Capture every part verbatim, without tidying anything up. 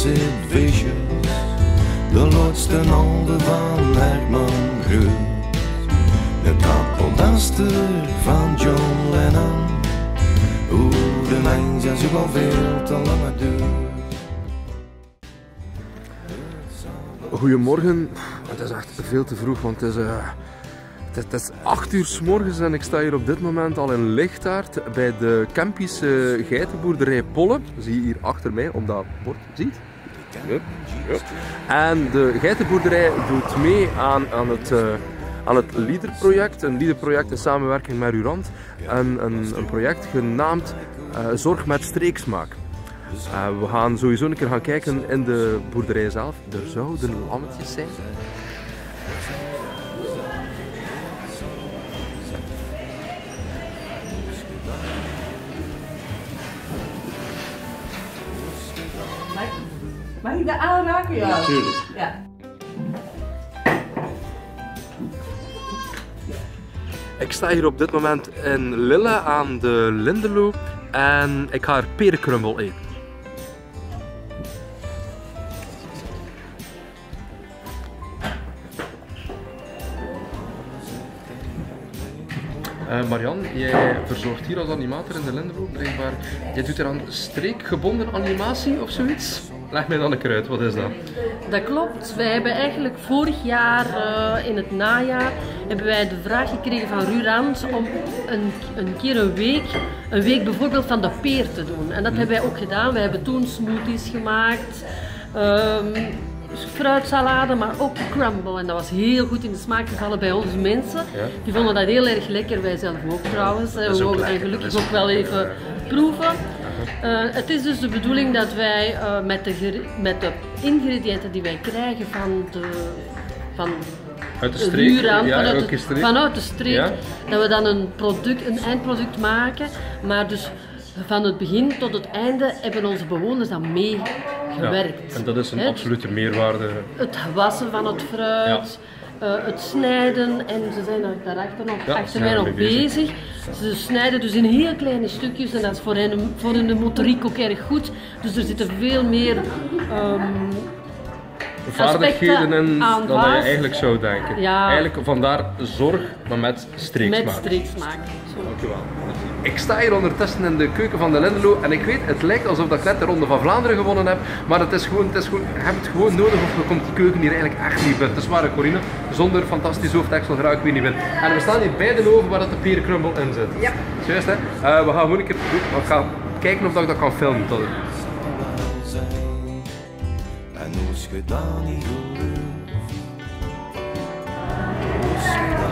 Sid Vicious, de laatste handen van Herman Groot, de kapeldanster van John Lennon, hoe de mens is ook al veel te lang duurt. Goedemorgen, het is echt veel te vroeg, want het is, uh, het is, het is acht uur 's morgens en ik sta hier op dit moment al in Lichtaert bij de Kempische geitenboerderij Polle. Zie je hier achter mij op dat bord, ziet? Yep, yep. En de geitenboerderij doet mee aan, aan het, uh, aan het LEADER-project, een LEADER-project in samenwerking met Rurant, een, een, een project genaamd uh, Zorg met streeksmaak. Uh, we gaan sowieso een keer gaan kijken in de boerderij zelf. Er zouden lammetjes zijn. Mag ik dat aanraken? Ja, natuurlijk. Ja. Ik sta hier op dit moment in Lille aan de Lindenlo en ik ga er perenkrummel eten. Uh, Marian, jij verzorgt hier als animator in de Lindenlo, blijkbaar. Jij doet er aan streekgebonden animatie of zoiets? Leg mij dan een keer uit, wat is dat? Dat klopt. Wij hebben eigenlijk vorig jaar uh, in het najaar hebben wij de vraag gekregen van Rurant om een, een keer een week, een week bijvoorbeeld van de peer te doen. En dat hmm. hebben wij ook gedaan. We hebben toen smoothies gemaakt. Um, fruitsalade, maar ook crumble. En dat was heel goed in de smaak gevallen bij onze mensen. Ja. Die vonden dat heel erg lekker, wij zelf ook trouwens. We mogen dat gelukkig ook wel even proeven. Uh, het is dus de bedoeling dat wij uh, met, de met de ingrediënten die wij krijgen van de, van uit de streek, Rurant, ja, vanuit, de, streek. vanuit de streek, ja. Dat we dan een, product, een eindproduct maken, maar dus van het begin tot het einde hebben onze bewoners dan meegewerkt. Ja, en dat is een He, absolute meerwaarde. Het wassen van het fruit, ja. uh, het snijden en ze zijn er daarachter nog, ja, achter mij nog bezig. bezig. Ze snijden dus in heel kleine stukjes en dat is voor hen, voor hun de motoriek ook erg goed. Dus er zitten veel meer um, vaardigheden in dan dat je eigenlijk zou denken. Ja. Eigenlijk vandaar zorg, maar met streeksmaak. Met streeksmaak. Dankjewel. Ik sta hier ondertussen in de keuken van de Lindenlo en ik weet, het lijkt alsof ik net de Ronde van Vlaanderen gewonnen heb, maar het is gewoon, het is gewoon, je hebt het gewoon nodig of je komt die keuken hier eigenlijk echt niet binnen. Het is waar, Corine, zonder fantastisch hoofddeksel graag ik weer niet binnen. En we staan hier bij de oven waar dat de perenkrummel in zit. Ja. Juist, hè? Uh, we gaan gewoon een keer we gaan kijken of dat ik dat kan filmen. Tot en als je dat niet gelooft, als je dat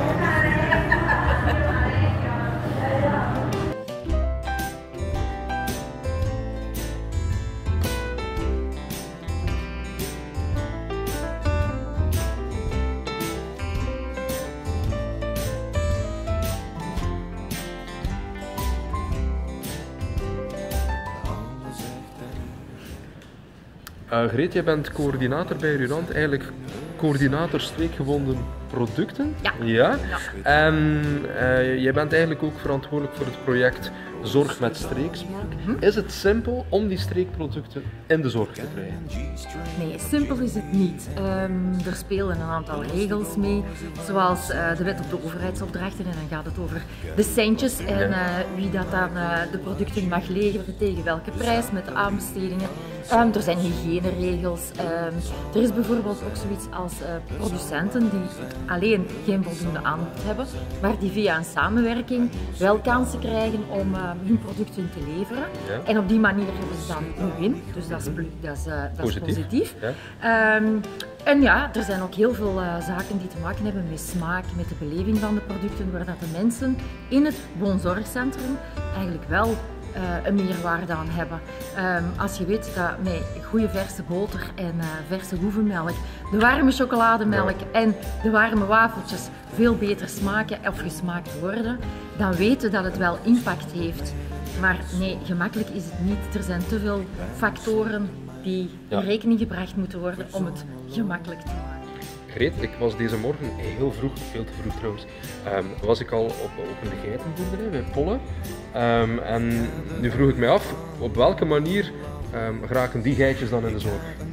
Uh, Greet, jij bent coördinator bij Rurant, eigenlijk coördinator streekgebonden producten. Ja. ja. ja. En uh, jij bent eigenlijk ook verantwoordelijk voor het project Zorg met streeksmaak. Mm-hmm. Is het simpel om die streekproducten in de zorg te krijgen? Nee, simpel is het niet. Um, er spelen een aantal regels mee, zoals uh, de wet op de overheidsopdrachten. En dan gaat het over de centjes en uh, wie dat dan uh, de producten mag leveren, tegen welke prijs, met de aanbestedingen. Um, er zijn hygiëneregels. Um, er is bijvoorbeeld ook zoiets als uh, producenten die alleen geen voldoende aanbod hebben, maar die via een samenwerking wel kansen krijgen om uh, hun producten te leveren. Ja. En op die manier hebben ze dan een win, dus dat is, dat is, uh, dat is positief. positief. Ja. Um, en ja, er zijn ook heel veel uh, zaken die te maken hebben met smaak, met de beleving van de producten, waar dat de mensen in het woonzorgcentrum eigenlijk wel Uh, een meerwaarde aan hebben. Um, als je weet dat met goede verse boter en uh, verse hoevenmelk, de warme chocolademelk en de warme wafeltjes veel beter smaken of gesmaakt worden, dan weten dat het wel impact heeft. Maar nee, gemakkelijk is het niet. Er zijn te veel factoren die in rekening gebracht moeten worden om het gemakkelijk te maken. Greet, ik was deze morgen heel vroeg, veel te vroeg trouwens, um, was ik al op, op een geitenboerderij bij Polle. Um, en nu vroeg ik mij af, op welke manier um, geraken die geitjes dan in de zorg?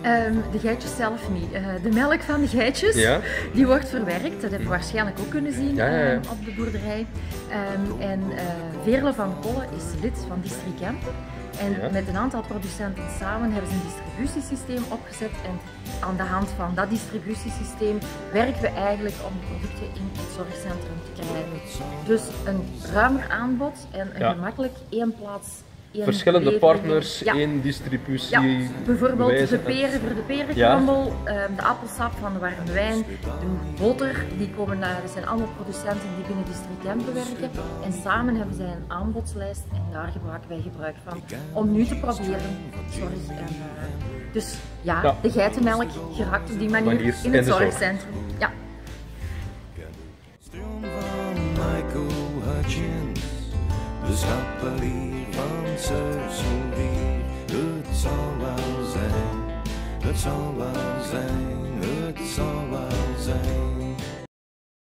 Um, de geitjes zelf niet. Uh, de melk van de geitjes, ja? die wordt verwerkt. Dat heb je waarschijnlijk ook kunnen zien ja, ja, ja. Um, op de boerderij. Um, en uh, Veerle van Kolle is lid van Districam. En ja. met een aantal producenten samen hebben ze een distributiesysteem opgezet. En aan de hand van dat distributiesysteem werken we eigenlijk om de producten in het zorgcentrum te krijgen. Dus een ruimer aanbod en een ja. gemakkelijk één plaats. Verschillende partners, ja. één distributie. Ja. Bijvoorbeeld wijze. de peren voor de perenkrummel, ja. de appelsap van de warme wijn, de boter, die komen naar, dat zijn allemaal producenten die binnen Districam bewerken. En samen hebben zij een aanbodslijst en daar gebruiken wij gebruik van om nu te proberen. Sorry. En, uh, dus ja, ja, de geitenmelk geraakt op die manier, manier in het zorgcentrum. Ja. De schapelier van Zuid-Soerier, het zal wel zijn, het zal wel zijn, het zal wel zijn.